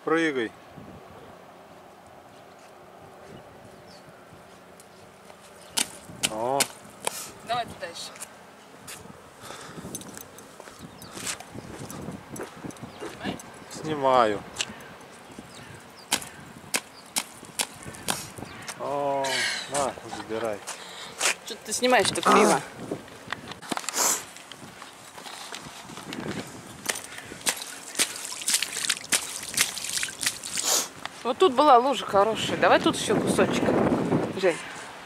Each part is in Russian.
Прыгай. О. Давай ты дальше. Снимаю. О, на, забирай. Что ты снимаешь-то криво? Вот тут была лужа хорошая. Давай тут еще кусочек. Жень.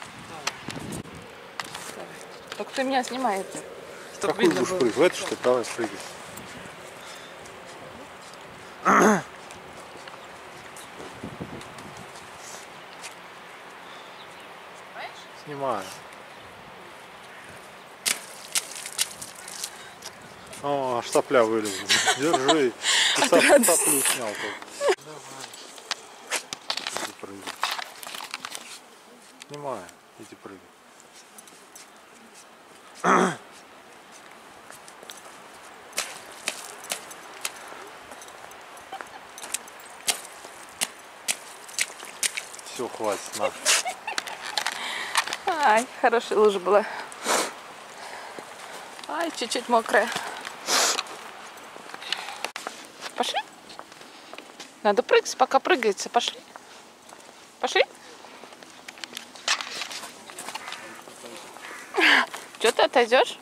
Только ты меня снимай это. Чтоб Какую видно будешь было. прыгать? В эту, что ли? Давай, прыгай. Снимаю. О, аж сопля вылезла. Держи. Ты соплю снял только. Давай. Иди прыгай. Снимаю. Иди прыгай. Все, хватит, на. Ай, хорошая лужа была. Ай, чуть-чуть мокрая. Пошли. Надо прыгать, пока прыгается. Пошли. Пошли. Что ты отойдешь?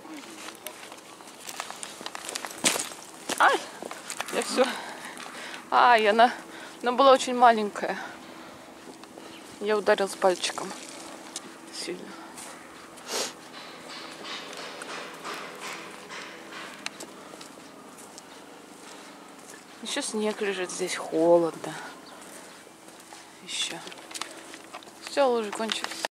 Ай, я все. Ай, она была очень маленькая. Я ударил с пальчиком сильно. Еще снег лежит, здесь холодно. Еще. Все, лужи кончились.